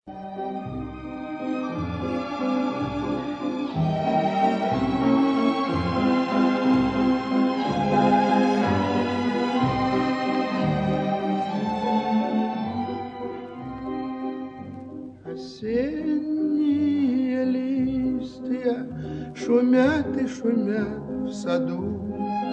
Осенние листья шумят и шумят в саду.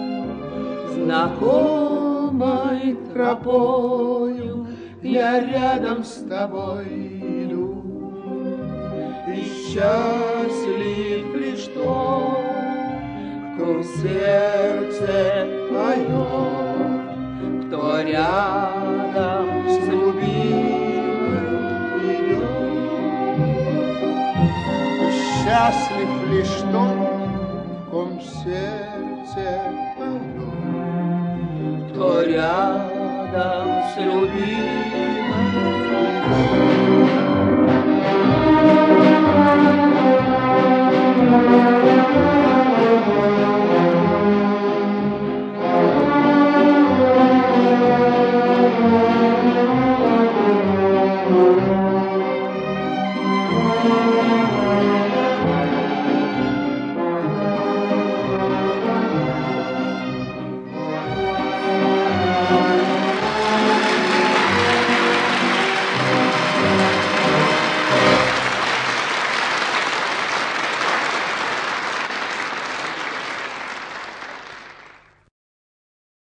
Знакомой тропою я рядом с тобой иду. И счастлив лишь тот, кто в сердце поет, кто рядом с любимой идет. Счастлив лишь тот, в ком сердце поет, кто рядом с любимой.